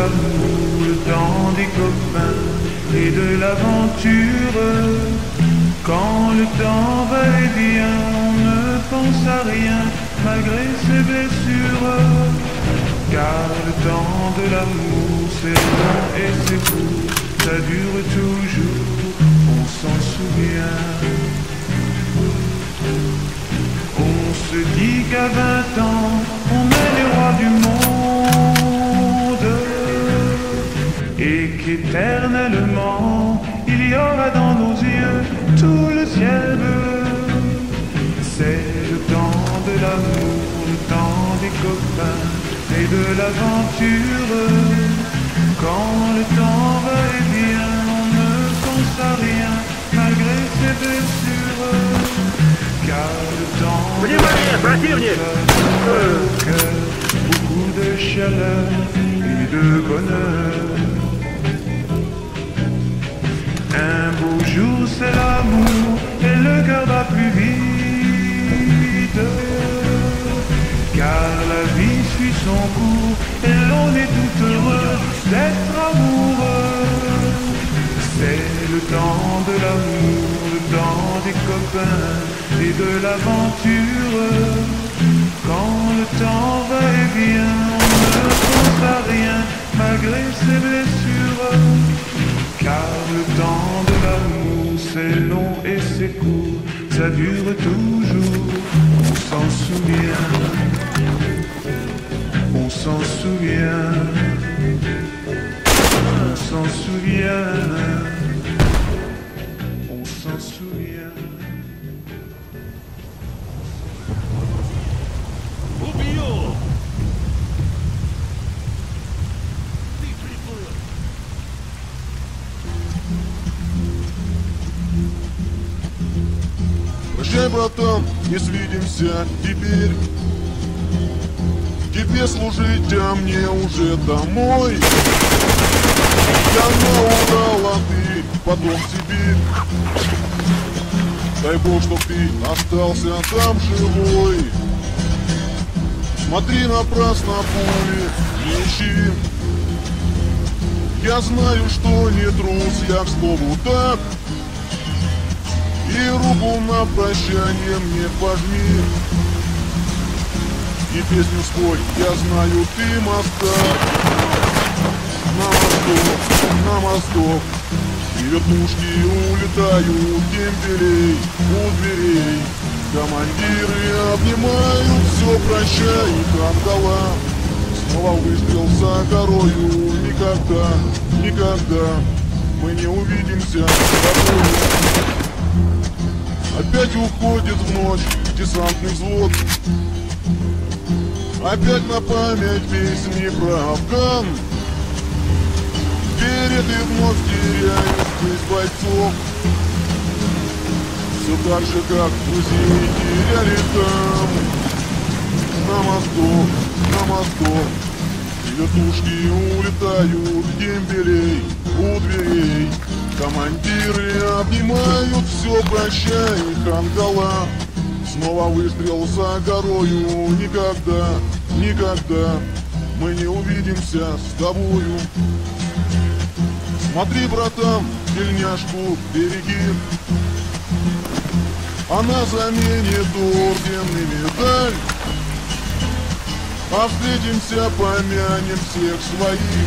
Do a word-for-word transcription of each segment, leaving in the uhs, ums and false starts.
l'amour, le temps des copains et de l'aventure. Quand le temps va et vient, on ne pense à rien malgré ses blessures. Car le temps de l'amour c'est long et c'est court, ça dure toujours, on s'en souvient. On se dit qu'à vingt ans, on est les rois du monde et qu'éternellement, il y aura dans nos yeux tout le ciel bleu. C'est le temps de l'amour, le temps des copains et de l'aventure. Quand le temps va et vient, on ne pense à rien malgré ses blessures. Car le temps de cœur, beaucoup de chaleur et de bonheur. Un beau jour c'est l'amour et le cœur bat plus vite. Car la vie suit son cours et l'on est tout heureux d'être amoureux. C'est le temps de l'amour, le temps des copains et de l'aventure. Quand le temps va et vient, on ne pense à rien malgré ses blessures. Car le temps de l'amour c'est long et c'est court, ça dure toujours, on s'en souvient. On s'en souvient, on s'en souvient, on s'en souvient. Убью! Прощай, братан, не свидимся теперь. Тебе служить, а мне уже домой. Я на Урал, а ты потом в Сибирь. Дай Бог, чтоб ты остался там живой. Смотри напрасно пули, не ищи. Я знаю, что не трус, я к слову так. И руку на прощание мне пожми. И песню спой, я знаю, ты мастак. На мосток, на мосток, и вертушки улетают дембелей у дверей. Командиры обнимают, все прощают, отдала. Снова выстрел за горою, никогда, никогда мы не увидимся с тобой. Опять уходит в ночь десантный взвод. Опять на память песни про Афган. Береты вновь теряют здесь бойцов. Все так же, как друзей теряли там. На мосток, на мосток, вертушки улетают дембелей у дверей. Командиры обнимают, все прощай, хангала. Снова выстрел за горою, никогда, никогда мы не увидимся с тобою. Смотри, братан, тельняшку береги, она заменит орден и медаль. А встретимся, помянем всех своих.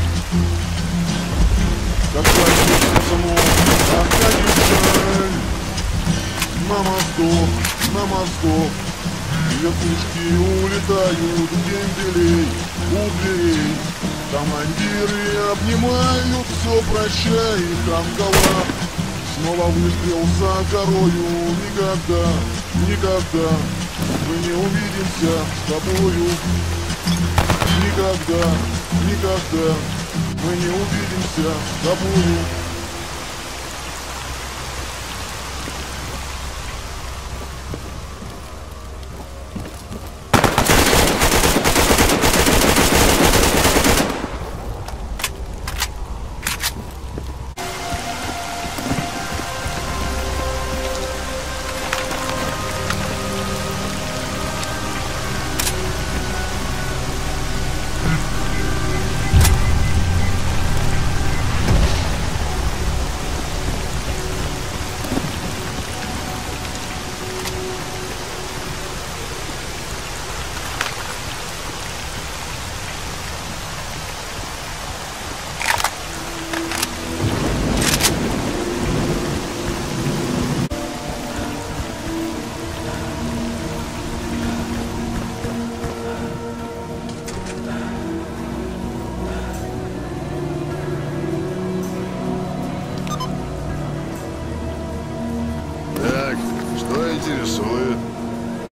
Когда сердце вновь отходит жаль. На мосток, на мосток, вертушки улетают дембелей у дверей. Командиры обнимают, все прощай, хангала. Снова выстрел за горою, никогда, никогда мы не увидимся с тобою. Никогда, никогда мы не увидимся с тобою.